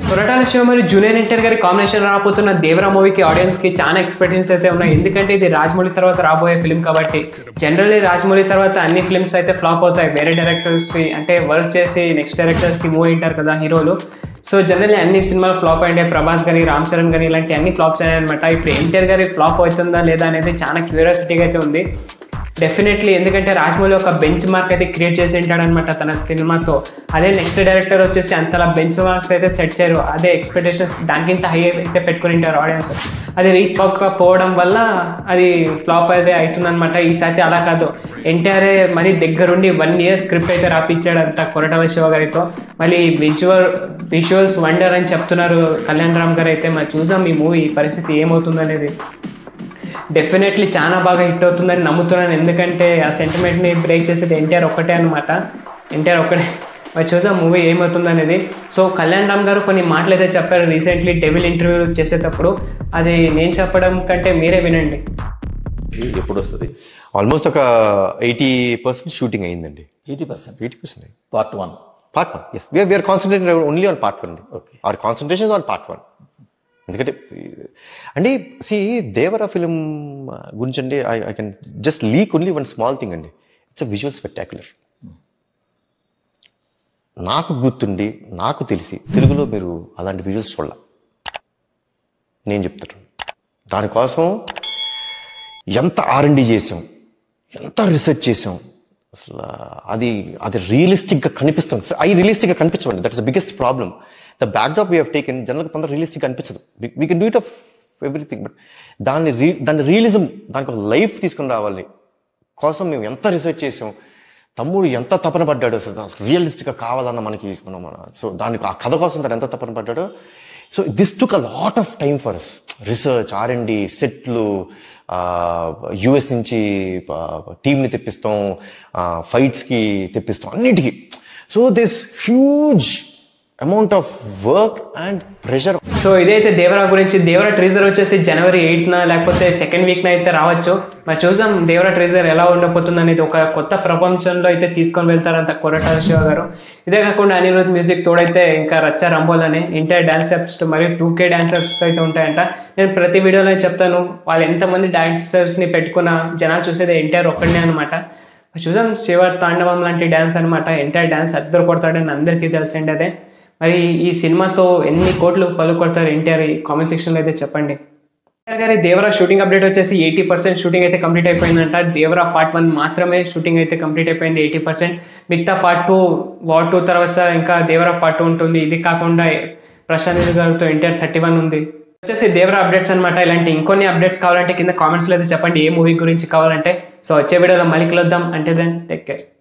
కొరటాల శివ మరియు జూనియర్ ఎన్టీఆర్ గారి కాంబినేషన్ రాబోతున్న దేవరా మూవీకి ఆడియన్స్ కి చాలా ఎక్స్పెక్టేషన్స్ అయితే ఉన్నాయి. ఎందుకంటే ఇది రాజమౌళి తర్వాత రాబోయే ఫిల్మ్ కాబట్టి. జనరల్లీ రాజమౌళి తర్వాత అన్ని ఫిల్మ్స్ అయితే ఫ్లాప్ అవుతాయి. వేరే డైరెక్టర్స్ అంటే వర్క్ చేసి నెక్స్ట్ డైరెక్టర్స్ కి మూవ్ అయింటారు కదా హీరోలు. సో జనరల్లీ అన్ని సినిమాలు ఫ్లాప్ అయ్యాయి. ప్రభాస్ కానీ రామ్ చరణ్ కానీ ఇలాంటి అన్ని ఫ్లాప్స్ అయ్యాయి అనమాట. ఇప్పుడు ఎన్టీఆర్ గారి ఫ్లాప్ అవుతుందా లేదా అనేది చాలా క్యూరియాసిటీగా అయితే ఉంది. డెఫినెట్లీ, ఎందుకంటే రాజమౌళి ఒక బెంచ్ మార్క్ అయితే క్రియేట్ చేసి ఉంటాడనమాట తన సినిమాతో. అదే నెక్స్ట్ డైరెక్టర్ వచ్చేసి అంతలా బెంచ్ మార్క్స్ అయితే సెట్ చేయరు. అదే ఎక్స్పెక్టేషన్స్ దానికింత హై అయితే పెట్టుకుని ఉంటారు ఆడియన్స్. అది రీచ్ అవ్వకపోవడం వల్ల అది ఫ్లాప్ అయితే అవుతుందనమాట. ఈసారి అలా కాదు, ఎన్టీఆర్ మరీ దగ్గరుండి 1 year స్క్రిప్ట్ అయితే రాపిచ్చాడంట కొరటాల శివ గారితో. మళ్ళీ విజువల్స్ వండర్ అని చెప్తున్నారు కళ్యాణ్ రామ్ గారు అయితే. మరి చూసాం ఈ మూవీ పరిస్థితి ఏమవుతుంది అనేది. డెఫినెట్లీ చాలా బాగా హిట్ అవుతుందని నమ్ముతున్నాను. ఎందుకంటే ఆ సెంటిమెంట్ని బ్రేక్ చేసేది ఎన్టీఆర్ ఒక్కటే అనమాట. ఎన్టీఆర్ ఒక్కటే. మరి చూసాం మూవీ ఏమవుతుంది అనేది. సో కళ్యాణ్ రామ్ గారు కొన్ని మాటలు అయితే చెప్పారు రీసెంట్లీ డెవిల్ ఇంటర్వ్యూ చేసేటప్పుడు. అది నేను చెప్పడం కంటే మీరే వినండి. ఎప్పుడు వస్తుంది? ఆల్మోస్ట్ ఒక 80% షూటింగ్ అయిందండి. 80% Part 1. Yes. We are concentrating only on part 1. Okay. Our concentration is on part 1. ఎందుకంటే అండి దేవరా ఫిలిం గురించి అండి I can just leak only one small thing అండి. It's a visual spectacular. నాకు గుర్తుండి నాకు తెలిసి తెలుగులో మీరు అలాంటి విజువల్స్ చూడాల. నేను చెప్తాను దానికోసం ఎంత R&D చేసాం, ఎంత రీసెర్చ్ చేసాం. అసలు అది రియలిస్టిక్గా కనిపిస్తుంది. రియలిస్టిక్గా కనిపించండి. That is the biggest problem. The backdrop we have taken జనరల్గా కొంత రియలిస్టిక్ అనిపించదు. We can do it of everything, but దాని రియలిజం, దానికి ఒక లైఫ్ తీసుకుని రావాలి కోసం మేము ఎంత రీసెర్చ్ చేసాం. తమ్ముడు ఎంత తపన పడ్డాడు అసలు రియలిస్టిక్గా కావాలన్న మనకి. సో దానికి ఆ కథ కోసం తను ఎంత తపన పడ్డాడో. So this took a lot of time for us. Research, R&D, సెట్లు, US నుంచి టీమ్ని తెప్పిస్తాం, ఫైట్స్కి తెప్పిస్తాం, అన్నిటికీ. So this huge amount of work and pressure. So ఇదైతే దేవరా గురించి. దేవరా ట్రీజర్ వచ్చేసి January 8th లేకపోతే 2nd week అయితే రావచ్చు. మరి చూసాం దేవరా ట్రీజర్ ఎలా ఉండబోతుంది అనేది. ఒక కొత్త ప్రపంచంలో అయితే తీసుకొని వెళ్తారంట కొరటాల శివ గారు. ఇదే కాకుండా అనిరుద్ మ్యూజిక్ తోడైతే ఇంకా రచ్చ రంబోలని ఇంటర్ డాన్స్ స్టెప్స్ మరియు 2K డాన్సర్స్ అయితే ఉంటాయంట. నేను ప్రతి వీడియోలో చెప్తాను, వాళ్ళు ఎంతమంది డాన్సర్స్ని పెట్టుకున్న జనాలు చూసేది ఎన్టీఆర్ ఒక్కడనే అనమాట. చూసాం శివ తాండవం లాంటి డ్యాన్స్ అనమాట. ఎన్టీఆర్ డ్యాన్స్ అద్దరు కొడతాడని అందరికీ తెలిసిండే. అదే మరి ఈ సినిమాతో ఎన్ని కోట్లు పలు కొడతారు ఎన్టీఆర్ కామెంట్ సెక్షన్లో అయితే చెప్పండి. ఎన్టీఆర్ గారి దేవరా షూటింగ్ అప్డేట్ వచ్చేసి 80% షూటింగ్ అయితే కంప్లీట్ అయిపోయిందంట. దేవరా Part 1 మాత్రమే షూటింగ్ అయితే కంప్లీట్ అయిపోయింది 80%. మిగతా Part 2 వార్ 2 తర్వాత ఇంకా దేవరా Part 2 ఉంటుంది. ఇది కాకుండా ప్రశాంత్ గారితో ఎన్టీఆర్ 31 ఉంది. వచ్చేసి దేవరా అప్డేట్స్ అనమాట. ఇలాంటి ఇంకొన్ని అప్డేట్స్ కావాలంటే కింద కామెంట్స్లో అయితే చెప్పండి ఏ మూవీ గురించి కావాలంటే. సో వచ్చే వీడియోలో మళ్ళీ కలుద్దాం. అంటే దెన్ టేక్ కేర్.